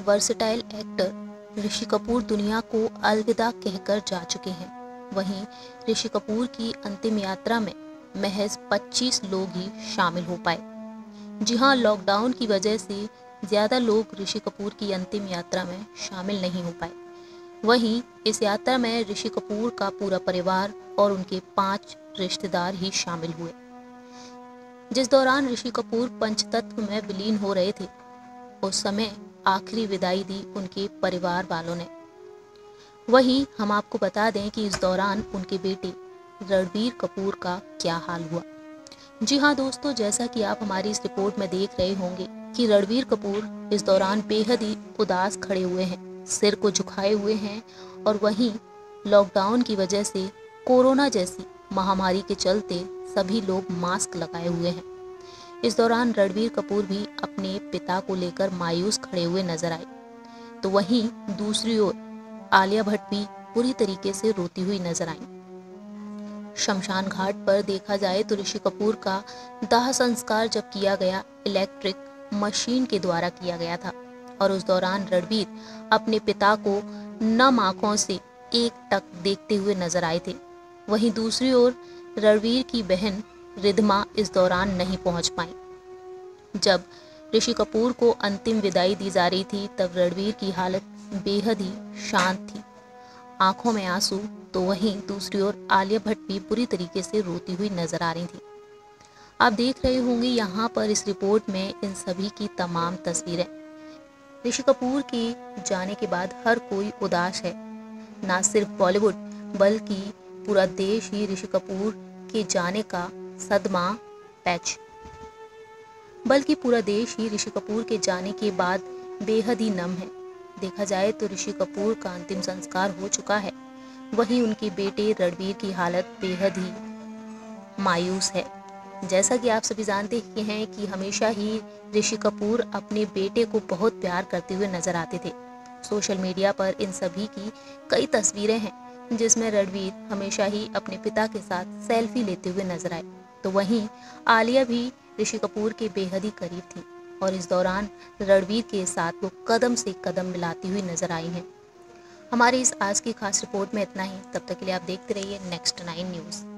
Versatile actor Rishi Kapoor दुनिया को अलविदा कहकर जा चुके हैं। वहीं ऋषि कपूर की अंतिम यात्रा में महज 25 लोग ही शामिल हो पाए। जी हां, लॉकडाउन की वजह से ज़्यादा लोग ऋषि कपूर की अंतिम यात्रा में शामिल नहीं हो पाए। वहीं इस यात्रा में ऋषि कपूर का पूरा परिवार और उनके 5 रिश्तेदार ही शामिल हुए। जिस दौरान ऋषि कपूर पंचतत्व में विलीन हो रहे थे, उस समय आखिरी विदाई दी उनके परिवार वालों ने। वहीं हम आपको बता दें कि इस दौरान उनके बेटे रणबीर कपूर का क्या हाल हुआ। जी हां दोस्तों, जैसा कि आप हमारी इस रिपोर्ट में देख रहे होंगे कि रणबीर कपूर इस दौरान बेहद ही उदास खड़े हुए हैं, सिर को झुकाए हुए हैं और वहीं लॉकडाउन की वजह से कोरोना जैसी महामारी के चलते सभी लोग मास्क लगाए हुए हैं। इस दौरान रणबीर कपूर भी अपने पिता को लेकर मायूस खड़े हुए नजर आए। तो वहीं दूसरी ओर आलिया भट्ट भी पूरी तरीके से रोती हुई नजर आई। शमशान घाट पर देखा जाए तो ऋषि कपूर का दाह संस्कार जब किया गया, इलेक्ट्रिक मशीन के द्वारा किया गया था और उस दौरान रणबीर अपने पिता को नम आंखों से एकटक देखते हुए नजर आए थे। वहीं दूसरी ओर रणबीर की बहन रिद्धमा इस दौरान नहीं पहुंच पाई। जब ऋषि कपूर को अंतिम विदाई दी जा रही थी, तब रणबीर की हालत बेहद ही शांत थी, आंखों में आंसू। तो वहीं दूसरी ओर आलिया भट्ट भी पूरी तरीके से रोती हुई नजर आ रही थी। आप देख रहे होंगे यहाँ पर इस रिपोर्ट में इन सभी की तमाम तस्वीरें। ऋषि कपूर के जाने के बाद हर कोई उदास है। ना सिर्फ बॉलीवुड बल्कि पूरा देश ही ऋषि कपूर के जाने का सदमा पैच बल्कि पूरा देश ही ऋषि कपूर के जाने के बाद बेहद ही नम है। देखा जाए तो ऋषि कपूर का अंतिम संस्कार हो चुका है, वहीं उनके बेटे रणबीर की हालत बेहद ही मायूस है। जैसा कि आप सभी जानते हैं कि हमेशा ही ऋषि कपूर अपने बेटे को बहुत प्यार करते हुए नजर आते थे। सोशल मीडिया पर इन सभी की कई तस्वीरें हैं जिसमें रणबीर हमेशा ही अपने पिता के साथ सेल्फी लेते हुए नजर आए। तो वहीं आलिया भी ऋषि कपूर के बेहद ही करीब थी और इस दौरान रणबीर के साथ वो कदम से कदम मिलाती हुई नजर आई हैं। हमारी इस आज की खास रिपोर्ट में इतना ही। तब तक के लिए आप देखते रहिए नेक्स्ट 9 न्यूज़।